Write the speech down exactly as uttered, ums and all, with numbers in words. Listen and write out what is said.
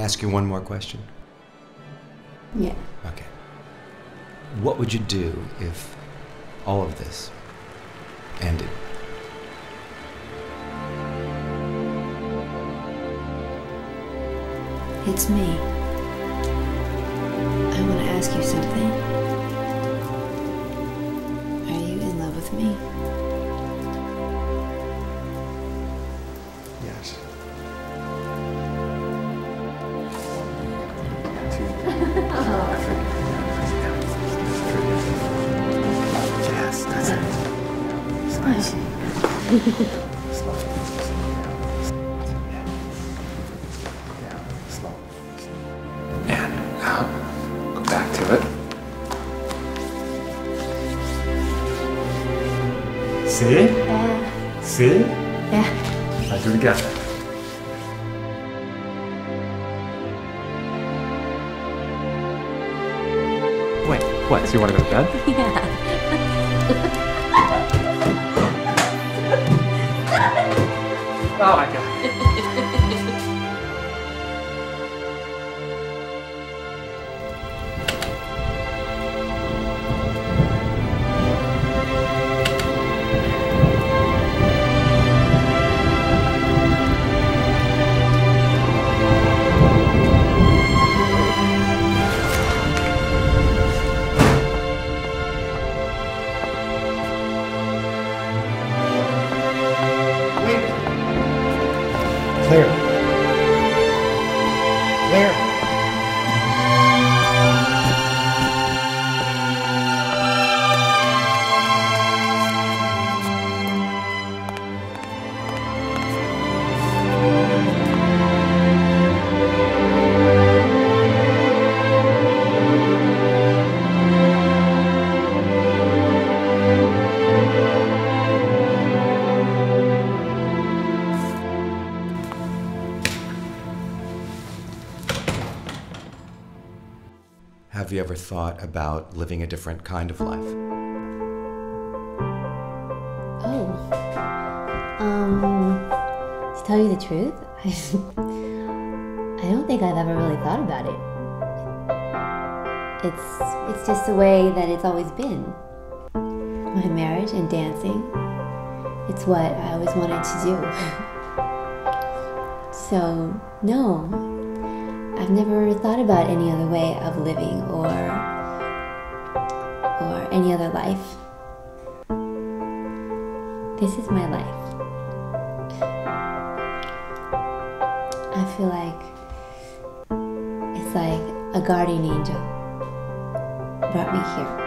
ask you one more question? Yeah. Okay. What would you do if all of this ended? It's me. I want to ask you something. Are you in love with me? Yes. Yes, that's it. It's nice. Slow. Yeah, slow. And out. Go back to it. See? Yeah. See? Yeah. Let's do it again. Wait, what? So you want to go to bed? Yeah. Oh my god. Clear. Clear. Have you ever thought about living a different kind of life? Oh. Um, to tell you the truth, I, I don't think I've ever really thought about it. It's, it's just the way that it's always been. My marriage and dancing, it's what I always wanted to do. So, no, I've never thought about any other way of living or, or any other life. This is my life. I feel like it's like a guardian angel brought me here.